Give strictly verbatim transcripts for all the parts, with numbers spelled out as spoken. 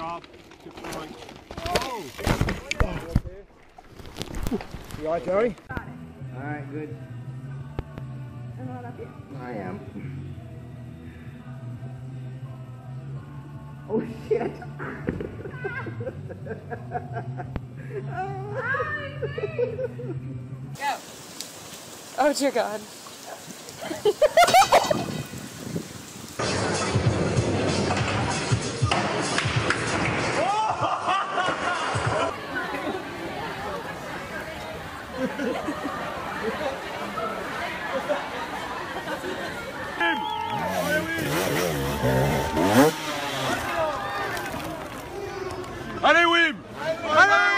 job. Good throwing. Whoa! You alright, Joey? Got it. Alright, good. And what about you? I am. Oh shit! Go. Oh dear God. Allez Wim! Allez!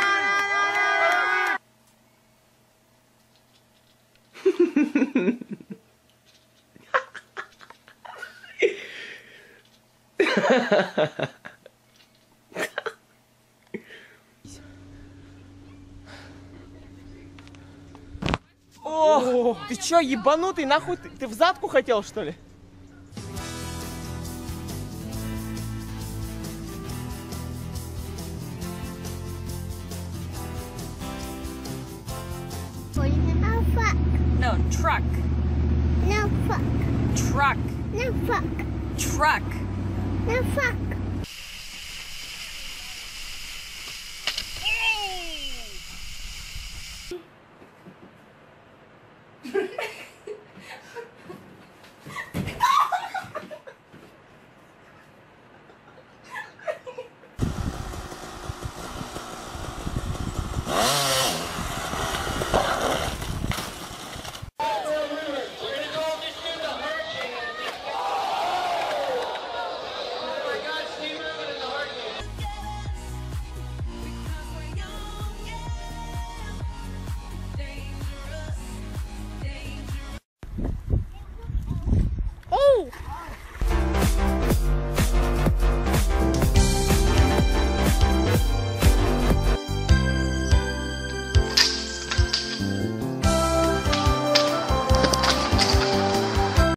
О, ты чё, ебанутый, нахуй, ты, ты в задку хотел, что ли? No fuck. No, truck. No fuck. Truck. No fuck. Truck. No fuck.